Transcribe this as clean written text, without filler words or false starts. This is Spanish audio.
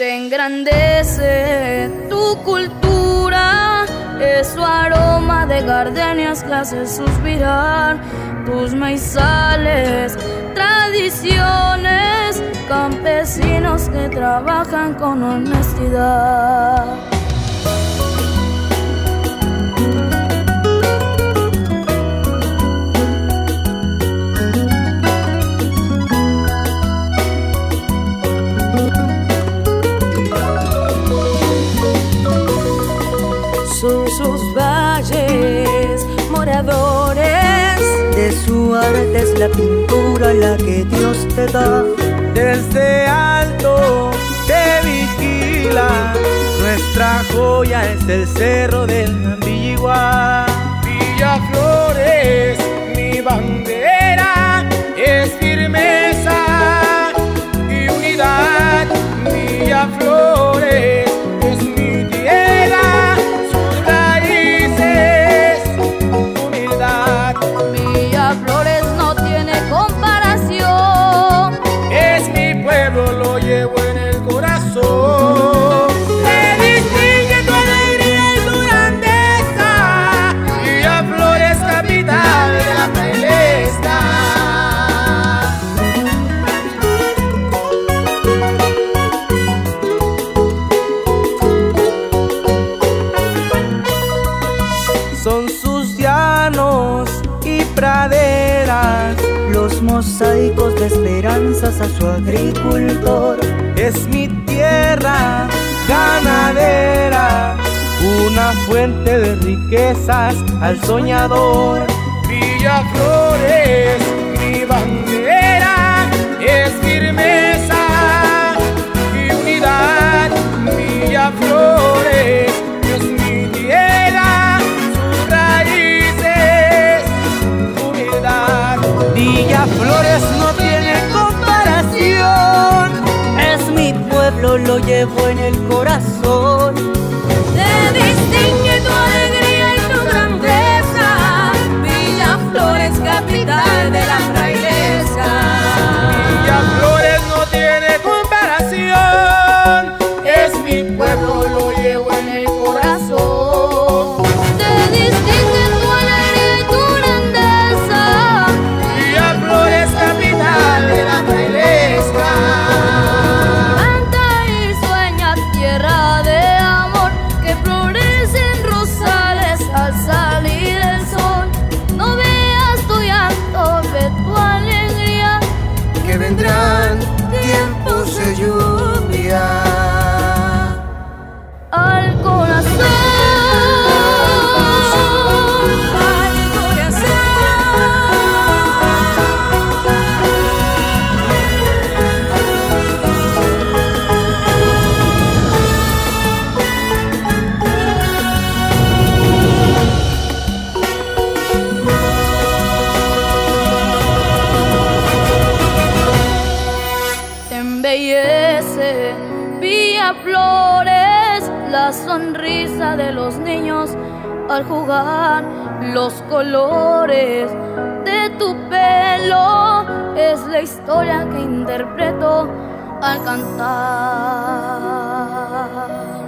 Te engrandece tu cultura, es su aroma de gardenias que hace suspirar tus maizales, tradiciones, campesinos que trabajan con honestidad. Son sus valles moradores, de su arte es la pintura la que Dios te da. Desde alto te vigila, nuestra joya es el cerro del Villigua. Villaflores, mi bandera es firmeza y unidad. Villaflores es mi tierra, sus raíces, humildad. Villaflores no tiene comparación, es mi pueblo, lo llevo en el corazón. Me distingue tu alegría y tu grandeza, Villaflores, capital de la fraileza. Son sus llanos y praderas, Los mosaicos de esperanzas a su agricultor. es mi tierra ganadera, una fuente de riquezas al soñador. Villaflores, mi bandera es firmeza y unidad. Villaflores es mi tierra, sus raíces, humildad. Villaflores no tiene comparación, Es mi pueblo, lo llevo en el corazón. te distingue tu alegría y tu grandeza, Villaflores, capital de la fraileza. Villaflores no tiene comparación, es mi pueblo, lo llevo en el corazón. Te distingue tu alegría y tu grandeza, Villaflores, capital de la fraileza. canta y sueña tierra de amor, que florecen rosales al salir el sol. No veas tu llanto, ve tu alegría, Que vendrán tiempos de lluvia. al corazón, al corazón. Te embellece Villaflores, la sonrisa de los niños al jugar, los colores de tu pelo es la historia que interpreto al cantar.